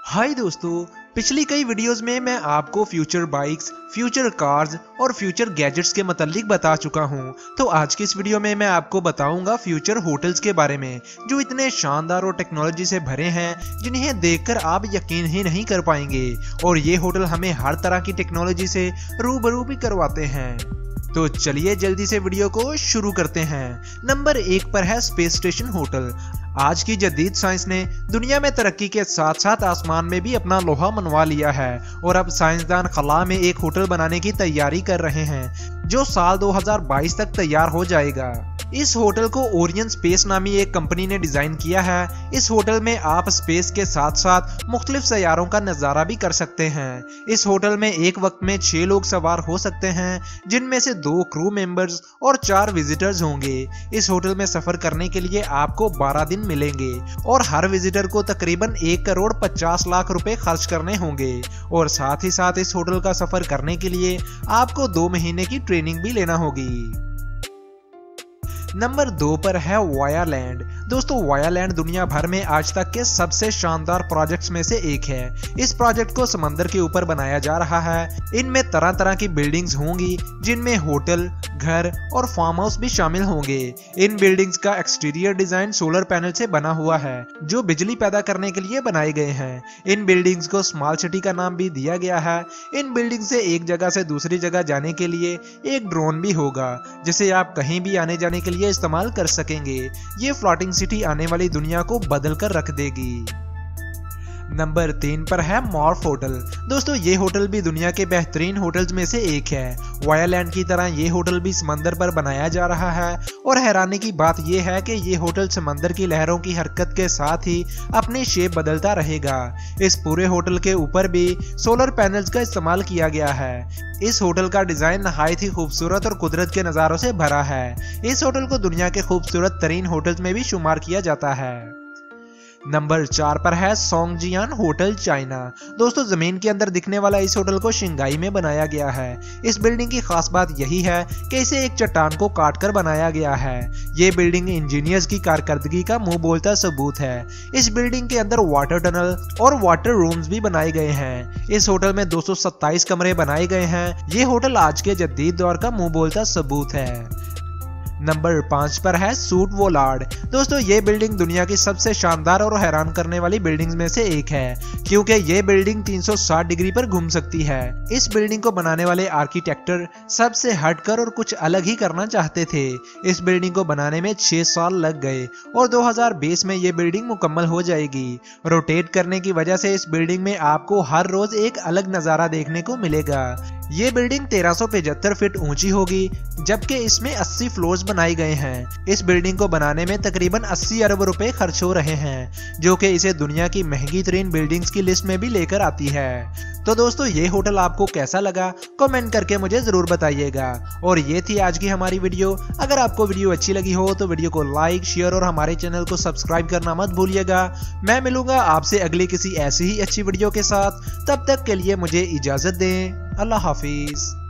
हाय दोस्तों, पिछली कई वीडियोस में मैं आपको फ्यूचर बाइक्स, फ्यूचर कार्स और फ्यूचर गैजेट्स के मतलब बता चुका हूं। तो आज की इस वीडियो में मैं आपको बताऊंगा फ्यूचर होटल्स के बारे में, जो इतने शानदार और टेक्नोलॉजी से भरे हैं जिन्हें देखकर आप यकीन ही नहीं कर पाएंगे। और ये होटल हमें हर तरह की टेक्नोलॉजी से रूबरू भी करवाते हैं। तो चलिए जल्दी से वीडियो को शुरू करते हैं। नंबर 1 पर है स्पेस स्टेशन होटल। आज की जदीद साइंस ने दुनिया में तरक्की के साथ साथ आसमान में भी अपना लोहा मनवा लिया है और अब साइंसदान खला में एक होटल बनाने की तैयारी कर रहे हैं जो साल 2022 तक तैयार हो जाएगा। इस होटल को ओरियन स्पेस नामी एक कंपनी ने डिजाइन किया है। इस होटल में आप स्पेस के साथ साथ मुख्तलिफ सैयारों का नजारा भी कर सकते हैं। इस होटल में एक वक्त में 6 लोग सवार हो सकते हैं, जिनमें से 2 क्रू मेंबर्स और 4 विजिटर्स होंगे। इस होटल में सफर करने के लिए आपको 12 दिन मिलेंगे और हर विजिटर को तकरीबन 1 करोड़ 50 लाख रुपए खर्च करने होंगे। और साथ ही साथ इस होटल का सफर करने के लिए आपको 2 महीने की ट्रेनिंग भी लेना होगी। नंबर 2 पर है वायालैंड। दोस्तों, वायालैंड दुनिया भर में आज तक के सबसे शानदार प्रोजेक्ट्स में से एक है। इस प्रोजेक्ट को समंदर के ऊपर बनाया जा रहा है। इनमें तरह तरह की बिल्डिंग्स होंगी, जिनमें होटल, घर और फार्म हाउस भी शामिल होंगे। इन बिल्डिंग्स का एक्सटीरियर डिजाइन सोलर पैनल से बना हुआ है, जो बिजली पैदा करने के लिए बनाए गए हैं। इन बिल्डिंग्स को स्मॉल सिटी का नाम भी दिया गया है। इन बिल्डिंग से एक जगह से दूसरी जगह जाने के लिए एक ड्रोन भी होगा, जिसे आप कहीं भी आने जाने के लिए इस्तेमाल कर सकेंगे। ये फ्लोटिंग सिटी आने वाली दुनिया को बदल कर रख देगी। नंबर 3 पर है मॉर्फ होटल। दोस्तों, ये होटल भी दुनिया के बेहतरीन होटल्स में से एक है। वायालैंड की तरह ये होटल भी समंदर पर बनाया जा रहा है और हैरानी की बात यह है कि ये होटल समंदर की लहरों की हरकत के साथ ही अपनी शेप बदलता रहेगा। इस पूरे होटल के ऊपर भी सोलर पैनल्स का इस्तेमाल किया गया है। इस होटल का डिजाइन नहायत ही खूबसूरत और कुदरत के नज़ारों से भरा है। इस होटल को दुनिया के खूबसूरत तरीन होटल्स में भी शुमार किया जाता है। नंबर 4 पर है सोंगजियान होटल, चाइना। दोस्तों, जमीन के अंदर दिखने वाला इस होटल को शंघाई में बनाया गया है। इस बिल्डिंग की खास बात यही है कि इसे एक चट्टान को काटकर बनाया गया है। ये बिल्डिंग इंजीनियर्स की कारकर्दगी का मुंह बोलता सबूत है। इस बिल्डिंग के अंदर वाटर टनल और वाटर रूम्स भी बनाए गए हैं। इस होटल में 227 कमरे बनाए गए हैं। ये होटल आज के जदीद दौर का मुंह बोलता सबूत है। नंबर 5 पर है सूट वोलार्ड। दोस्तों, ये बिल्डिंग दुनिया की सबसे शानदार और हैरान करने वाली बिल्डिंग्स में से एक है, क्योंकि ये बिल्डिंग 360 डिग्री पर घूम सकती है। इस बिल्डिंग को बनाने वाले आर्किटेक्टर सबसे हटकर और कुछ अलग ही करना चाहते थे। इस बिल्डिंग को बनाने में 6 साल लग गए और 2020 में ये बिल्डिंग मुकम्मल हो जाएगी। रोटेट करने की वजह से इस बिल्डिंग में आपको हर रोज एक अलग नजारा देखने को मिलेगा। ये बिल्डिंग 1375 फीट ऊंची होगी, जबकि इसमें 80 फ्लोर्स बनाए गए हैं। इस बिल्डिंग को बनाने में तकरीबन 80 अरब रुपए खर्च हो रहे हैं, जो कि इसे दुनिया की महंगी तरीन बिल्डिंग्स की लिस्ट में भी लेकर आती है। तो दोस्तों, ये होटल आपको कैसा लगा कमेंट करके मुझे जरूर बताइएगा। और ये थी आज की हमारी वीडियो। अगर आपको वीडियो अच्छी लगी हो तो वीडियो को लाइक, शेयर और हमारे चैनल को सब्सक्राइब करना मत भूलिएगा। मैं मिलूंगा आपसे अगली किसी ऐसी ही अच्छी वीडियो के साथ। तब तक के लिए मुझे इजाजत दें। अल्लाह हाफिज।